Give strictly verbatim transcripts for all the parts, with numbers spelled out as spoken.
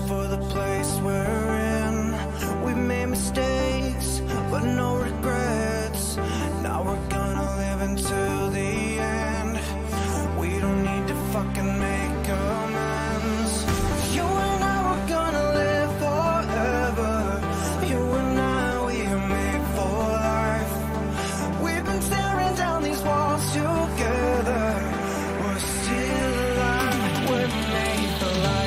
for the place we're in. We've made mistakes, but no regrets. Now we're gonna live until the end. We don't need to fucking make amends. You and I, we're gonna live forever. You and I, we are made for life. We've been tearing down these walls together. We're still alive, we're made for life.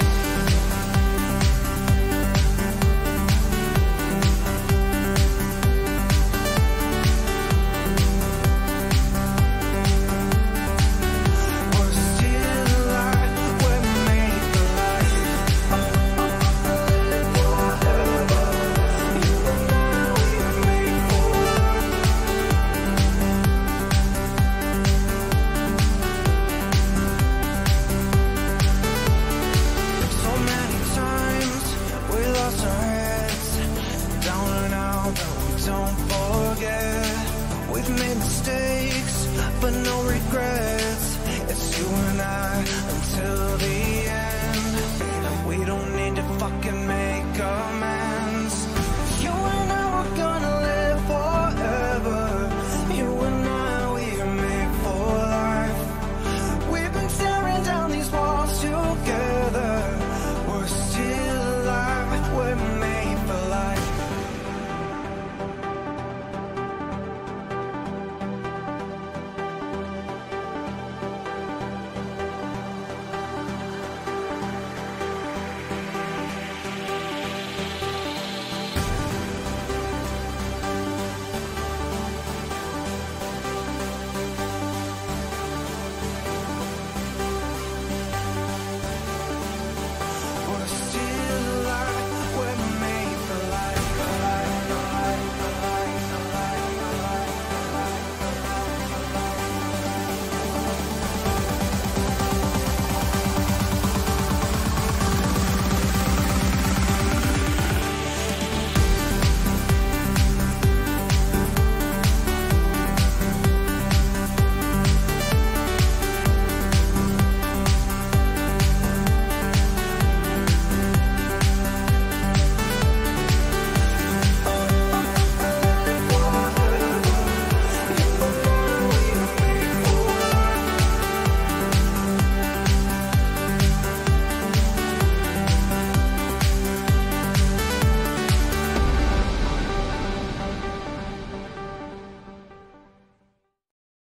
Don't forget, we've made mistakes, but no